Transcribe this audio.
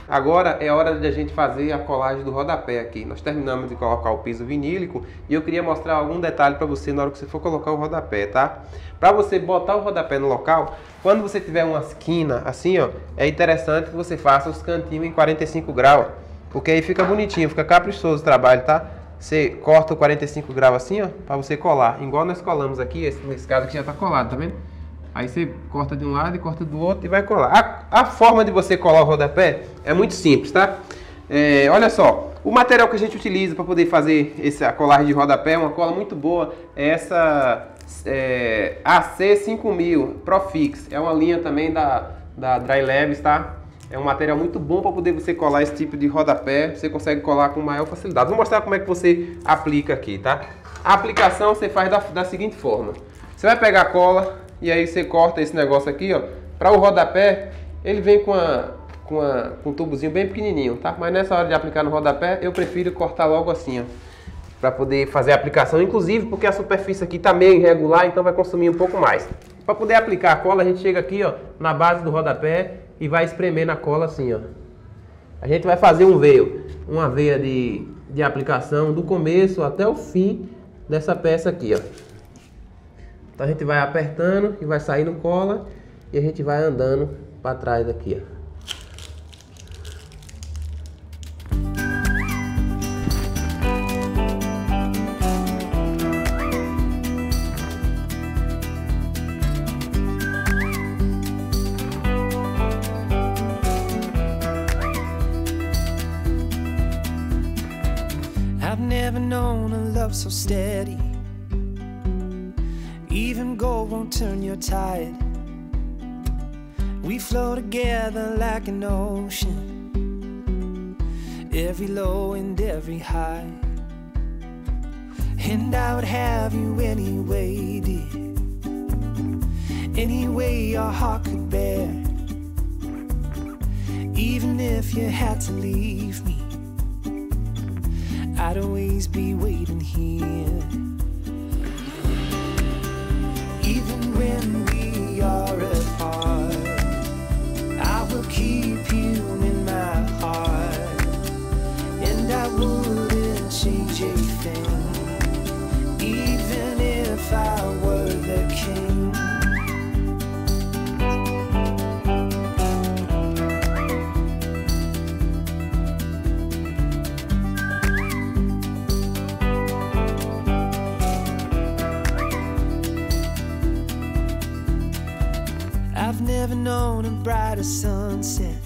Agora é hora de a gente fazer a colagem do rodapé aqui. Nós terminamos de colocar o piso vinílico e eu queria mostrar algum detalhe para você na hora que você for colocar o rodapé, tá? Para você botar o rodapé no local, quando você tiver uma esquina assim, ó, é interessante que você faça os cantinhos em 45 graus, porque aí fica bonitinho, fica caprichoso o trabalho, tá? Você corta o 45 graus assim, ó, para você colar, igual nós colamos aqui, nesse caso aqui já tá colado, tá vendo? Aí você corta de um lado e corta do outro e vai colar. A forma de você colar o rodapé é muito simples, tá? Olha só, o material que a gente utiliza para poder fazer essa colagem de rodapé, uma cola muito boa, é essa AC5000 Profix. É uma linha também da Dry Labs, tá? É um material muito bom para poder você colar esse tipo de rodapé. Você consegue colar com maior facilidade. Vou mostrar como é que você aplica aqui, tá? A aplicação você faz da seguinte forma. Você vai pegar a cola e aí você corta esse negócio aqui, ó. Para o rodapé, ele vem com um tubozinho bem pequenininho, tá? Mas nessa hora de aplicar no rodapé, eu prefiro cortar logo assim, ó, para poder fazer a aplicação, inclusive porque a superfície aqui tá meio irregular, então vai consumir um pouco mais. Para poder aplicar a cola, a gente chega aqui, ó, na base do rodapé e vai espremer na cola assim, ó. A gente vai fazer um veio, uma veia de aplicação do começo até o fim dessa peça aqui, ó. Então a gente vai apertando e vai saindo cola e a gente vai andando para trás aqui, ó. I've never known a love so steady. Even gold won't turn your tide. We flow together like an ocean, every low and every high. And I would have you any way, dear, any way your heart could bear. Even if you had to leave me, I'd always be waiting here. Even when we are apart, I will keep you in my heart, and I wouldn't change a thing, even if I were the king. I've never known a brighter sunset,